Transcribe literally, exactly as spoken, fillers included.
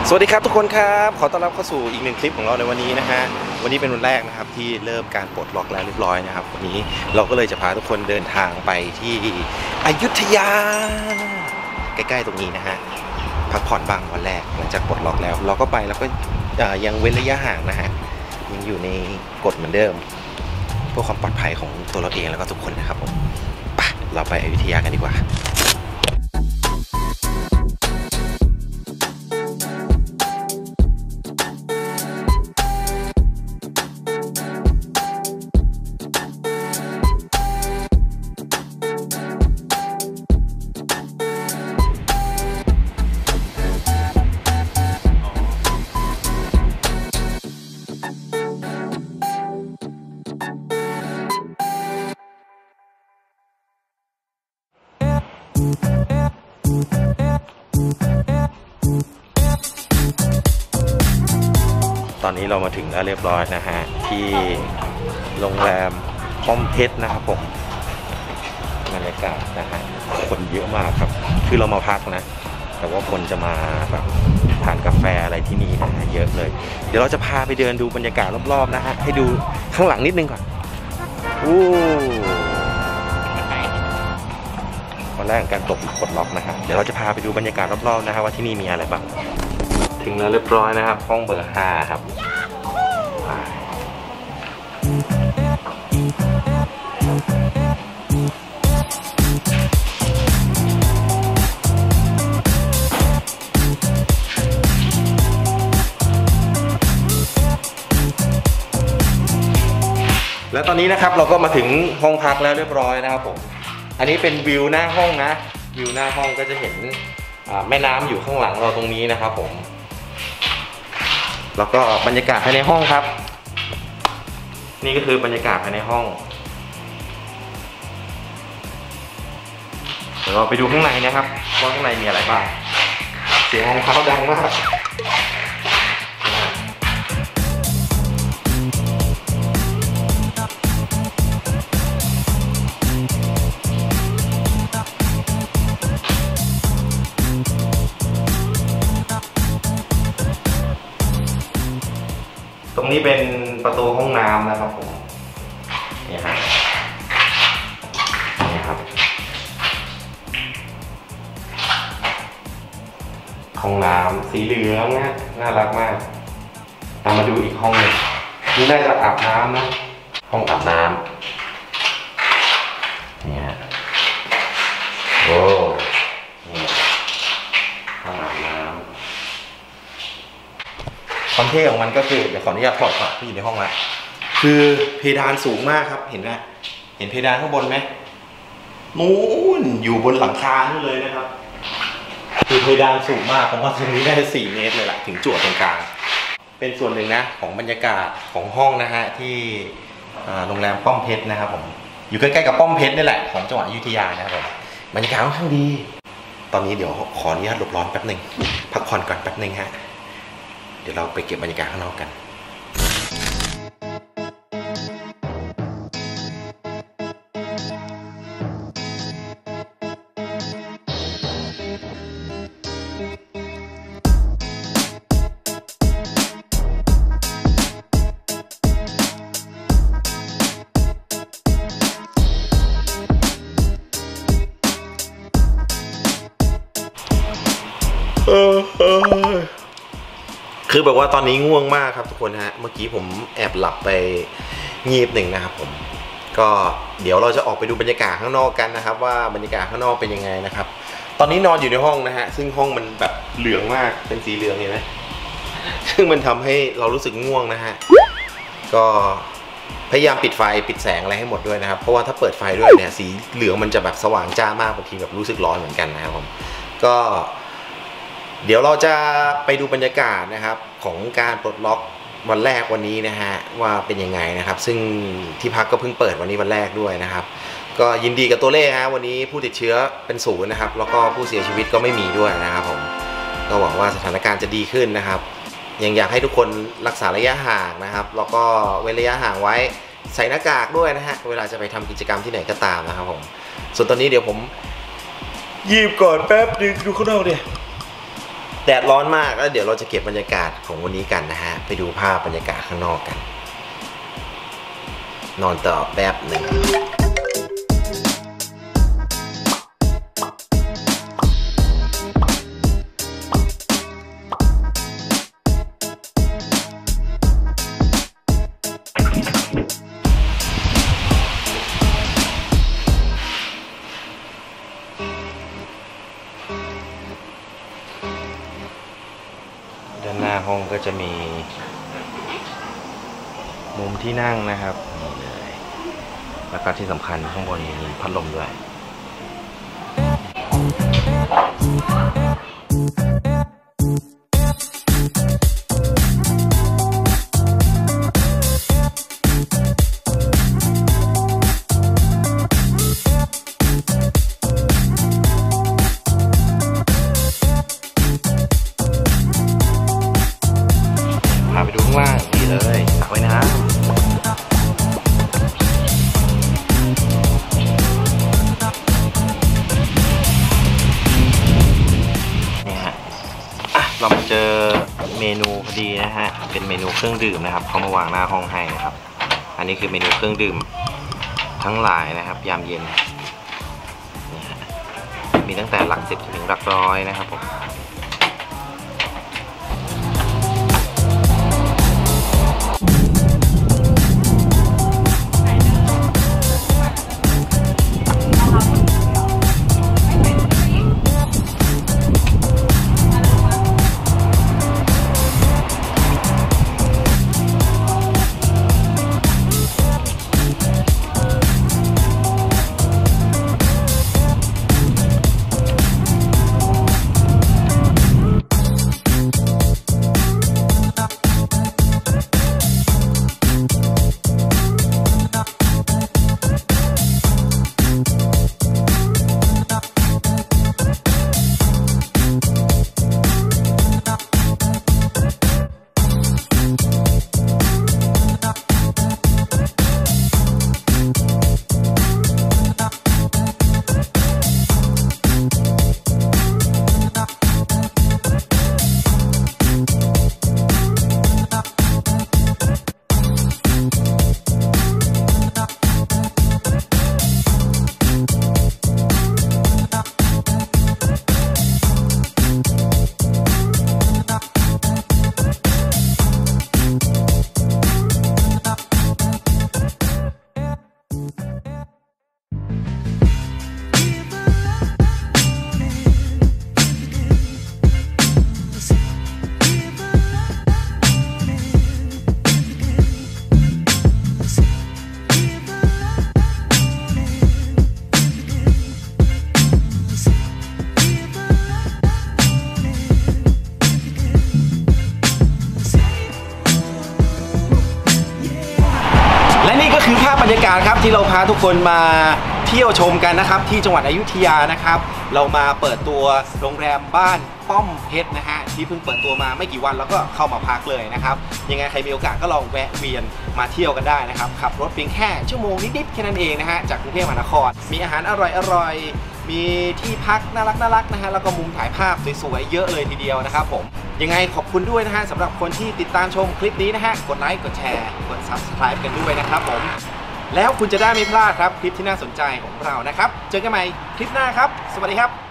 สวัสดีครับทุกคนครับขอต้อนรับเข้าสู่อีกหนึ่งคลิปของเราในวันนี้นะฮะวันนี้เป็นวันแรกนะครับที่เริ่มการปลดล็อกแล้วเรียบร้อยนะครับวันนี้เราก็เลยจะพาทุกคนเดินทางไปที่อยุธยาใกล้ๆตรงนี้นะฮะพักผ่อนบ้างวันแรกหลังจากปลดล็อกแล้วเราก็ไปแล้วก็ยังเว้นระยะห่างนะฮะยังอยู่ในกฎเหมือนเดิมเพื่อความปลอดภัยของตัวเราเองแล้วก็ทุกคนนะครับผมไปเราไปอยุธยากันดีกว่าตอนนี้เรามาถึงแล้วเรียบร้อยนะฮะที่โรงแรมป้อมเพชรนะครับผมบรรยากาศนะฮะคนเยอะมากครับคือเรามาพักนะแต่ว่าคนจะมาแบบทานกาแฟอะไรที่นี่นะฮะเยอะเลยเดี๋ยวเราจะพาไปเดินดูบรรยากาศรอบๆนะฮะให้ดูข้างหลังนิดนึงก่อนอู้วันแรกการตกกดล็อกนะฮะเดี๋ยวเราจะพาไปดูบรรยากาศรอบๆนะฮะว่าที่นี่มีอะไรบ้างถึงแล้วเรียบร้อยนะครับห้องเบอร์ห้าครับแล้วตอนนี้นะครับเราก็มาถึงห้องพักแล้วเรียบร้อยนะครับผมอันนี้เป็นวิวหน้าห้องนะวิวหน้าห้องก็จะเห็นแม่น้ำอยู่ข้างหลังเราตรงนี้นะครับผมแล้วก็บรรยากาศภายในห้องครับนี่ก็คือบรรยากาศภายในห้องเดี๋ยวเราไปดูข้างในนะครับว่าข้างในมีอะไรบ้างเสียงของเขาดังมากตรงนี้เป็นประตูห้องน้ำนะครับผมนี่ฮะนี่ครับห้องน้ำสีเหลืองนะน่ารักมากตามมาดูอีกห้องหนึ่งนี่น่าจะอาบน้ำนะห้องอาบน้ำนี่ฮะโอ้นี่ห้องอาบน้ำความเท่ของมันก็คือเดี๋ยวขออนุญาตถอดก่อนที่อยู่ในห้องละคือเพดานสูงมากครับเห็นไหมเห็นเพดานข้างบนไหมนู้นอยู่บนหลังคานี่เลยนะครับคือเพดานสูงมากผมว่าตรงนี้ได้สี่เมตรเลยแหละถึงจั่วตรงกลางเป็นส่วนหนึ่งนะของบรรยากาศของห้องนะฮะที่โรงแรมป้อมเพชรนะครับผมอยู่ใกล้ๆกับป้อมเพชรนี่แหละของจังหวัดอยุธยานะครับผมบรรยากาศค่อนข้างดีตอนนี้เดี๋ยวขออนุญาตหลบร้อนแป๊บหนึ่งพักผ่อนก่อนแป๊บหนึ่งฮะเดี๋ยวเราไปเก็บบรรยากาศข้างนอกกันเออเออคือแบบว่าตอนนี้ง่วงมากครับทุกคนฮะเมื่อกี้ผมแอบหลับไปงีบหนึ่งนะครับผมก็เดี๋ยวเราจะออกไปดูบรรยากาศข้างนอกกันนะครับว่าบรรยากาศข้างนอกเป็นยังไงนะครับตอนนี้นอนอยู่ในห้องนะฮะซึ่งห้องมันแบบเหลืองมากเป็นสีเหลืองเห็นไหมซึ่งมันทำให้เรารู้สึกง่วงนะฮะก็พยายามปิดไฟปิดแสงอะไรให้หมดด้วยนะครับเพราะว่าถ้าเปิดไฟด้วยเนี่ยสีเหลืองมันจะแบบสว่างจ้ามากบางทีแบบรู้สึกร้อนเหมือนกันนะครับผมก็เดี๋ยวเราจะไปดูบรรยากาศนะครับของการปลดล็อกวันแรกวันนี้นะฮะว่าเป็นยังไงนะครับซึ่งที่พักก็เพิ่งเปิดวันนี้วันแรกด้วยนะครับก็ยินดีกับตัวเลขฮะวันนี้ผู้ติดเชื้อเป็นศูนย์นะครับแล้วก็ผู้เสียชีวิตก็ไม่มีด้วยนะครับผมก็หวังว่าสถานการณ์จะดีขึ้นนะครับยังอยากให้ทุกคนรักษาระยะห่างนะครับแล้วก็เว้นระยะห่างไว้ ใส่หน้ากากด้วยนะฮะเวลาจะไปทำกิจกรรมที่ไหนก็ตามนะครับผมส่วนตอนนี้เดี๋ยวผมยีบก่อนแป๊บนึงดูข้างนอกดิแดดร้อนมากแล้วเดี๋ยวเราจะเก็บบรรยากาศของวันนี้กันนะฮะไปดูภาพบรรยากาศข้างนอกกันนอนต่อแป๊บหนึ่งด้านหน้าห้องก็จะมีมุมที่นั่งนะครับนี่เลยแล้วก็ที่สำคัญข้างบนมีพัดลมด้วยพาไปดูข้างล่างนี่เลยสระว่ายน้ำนี่ฮะอ่ะเรามาเจอเมนูพอดีนะฮะเป็นเมนูเครื่องดื่มนะครับเขามาวางหน้าห้องให้นะครับอันนี้คือเมนูเครื่องดื่มทั้งหลายนะครับยามเย็นนี่ฮะมีตั้งแต่หลักสิบถึงหลักร้อยนะครับผมคือภาพบรรยากาศครับที่เราพาทุกคนมาเที่ยวชมกันนะครับที่จังหวัดอยุธยานะครับเรามาเปิดตัวโรงแรมบ้านป้อมเพชรนะฮะที่เพิ่งเปิดตัวมาไม่กี่วันแล้วก็เข้ามาพักเลยนะครับยังไงใครมีโอกาสก็ลองแวะเวียนมาเที่ยวกันได้นะครับขับรถเพียงแค่ชั่วโมงนิดๆแค่นั้นเองนะฮะจากกรุงเทพมหานครมีอาหารอร่อยๆมีที่พักน่ารักน่ารักนะฮะแล้วก็มุมถ่ายภาพสวยๆเยอะเลยทีเดียวนะครับผมยังไงขอบคุณด้วยนะฮะสำหรับคนที่ติดตามชมคลิปนี้นะฮะกดไลค์กดแชร์กด ซับสไครบ์ กันด้วยนะครับผมแล้วคุณจะได้ไม่พลาดครับคลิปที่น่าสนใจของเรานะครับเจอกันใหม่คลิปหน้าครับสวัสดีครับ